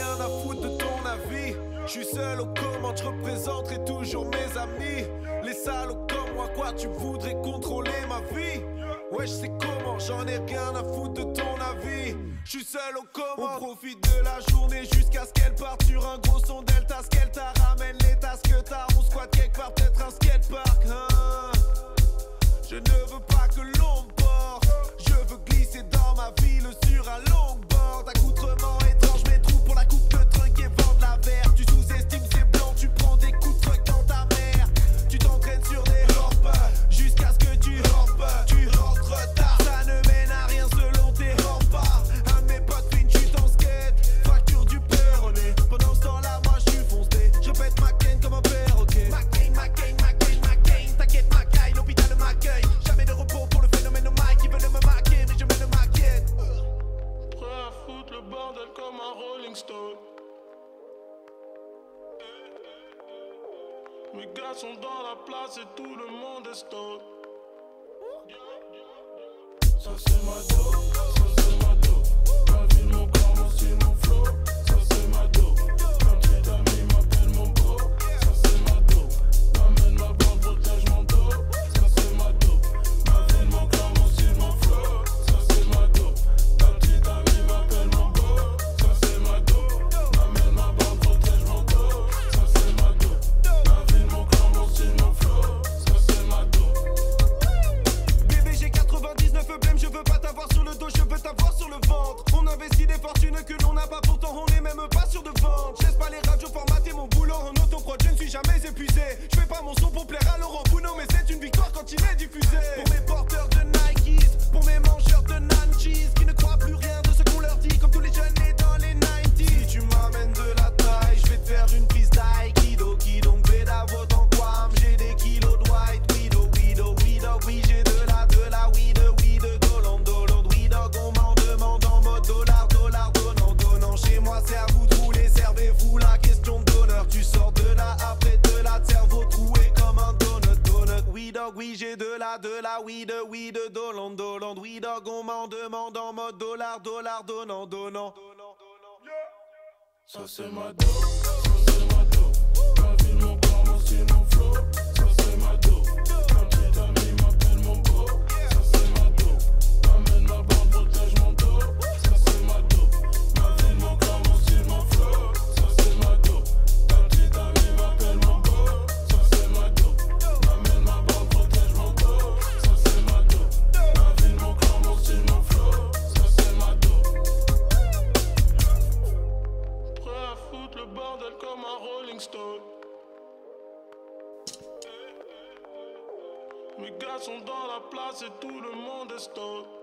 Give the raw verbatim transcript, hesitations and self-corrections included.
rien à foutre de ton avis. Je suis seul aux commandes, je représenterai toujours mes amis. Les salauds comme moi, quoi, tu voudrais contrôler ma vie? Ouais, je sais comment, j'en ai rien à foutre de ton avis. Je suis seul aux commandes. On profite de la journée jusqu'à ce qu'elle parte sur un gros son delta. Ce qu'elle t'a ramène les tasses que t'as. On squatte quelque part, peut-être un skatepark, hein. Je ne veux pas que l'on me porte. Je veux glisser dans ma ville sur un longboard. Accoutrement étrange, mes trous pour la coupe de trunk et vendre la verre. Tu sous-estimes ces blancs, tu prends des coups de truck dans ta mère. Tu t'entraînes sur des rampes jusqu'à ce que tu rampes. Tu rentres tard, ça ne mène à rien selon tes remparts. Un de mes potes fait une chute en skate, fracture du péroné. Pendant ce temps-là, moi je suis foncé. Je pète ma cane comme un perroquet. Ma cane, ma cane, ma cane, ma cane. T'inquiète, ma caille, l'hôpital m'accueille. Jamais de repos pour le phénomène au mic. Ils veulent me maquer, mais je me le maquette. Prêt à foutre le bordel comme un Rolling Stone. Mes gars sont dans la place et tout le monde est stone. Ça c'est ma dope, ça c'est ma dope. Ma ville, mon corps, mon style, mon flow. Ça c'est ma dope. Un petit ami m'appelle mon beau. Ça c'est ma dope. M'amène ma bande, protège mon dos. Ça c'est ma dope. Ma ville, mon corps, mon style, mon flow. Ça c'est ma dope. Un petit ami m'appelle mon beau. Ça c'est ma dope. M'amène ma bande, protège mon dos. Ça c'est ma dope. Ma ville, mon corps, mon style, mon flow. Ça c'est ma dope. Bébé, j'ai quatre-vingt-dix-neuf blême, je veux pas t'avoir sur le dos, je veux t'avoir sur le ventre. On investit des fortunes que l'on n'a pas, pourtant on est même pas sûr de vendre. Je laisse pas les radios formater mon boulot en autoprod, je ne suis jamais épuisé. Je fais pas mon son pour plaire à Laurent Bounot, mais c'est une victoire quand il est diffusé. Pour mes porteurs de Nikes, pour mes mangeurs de Nanchis, qui ne croient plus rien de ce qu'on leur dit, comme tous les jeunes nés dans les quatre-vingt-dix. Si tu m'amènes de la taille, je vais te faire une prise d'aïkido, qui donc béda vote en quam. J'ai des kilos de white widow, widow, widow, oui j'ai de la, de la weed, weed, dollar, dollar, weed, on m'en demande en mode dollar, dollar, donnant, donnant. Chez moi c'est à vous de rouler, servez-vous la question d'honneur. Tu sors de là, après de là, cerveau troué comme un donut, donut. Oui dog, oui j'ai de la, de la weed, weed, dollar, dollar, oui dog, on m'en demande en mode dollar, dollar, donnant, donnant. Ça c'est ma dope, ça c'est ma dope. Ma ville, mon corps, mon style, mon flow. Ça c'est ma dope. Un petit ami m'appelle mon beau. Ça c'est ma dope. M'amène ma bande, protège mon dos. Ça c'est ma dope. Ma ville, mon corps, mon style, mon flow. Ça c'est ma dope. Un petit ami m'appelle mon beau. Ça c'est ma dope. M'amène ma bande, protège mon dos. Ça c'est ma dope. Ma ville, mon corps, mon style, mon flow. Ça c'est ma dope. Prêt à foutre le bordel comme un Rolling Stone. Mes gars sont dans la place et tout le monde est stone.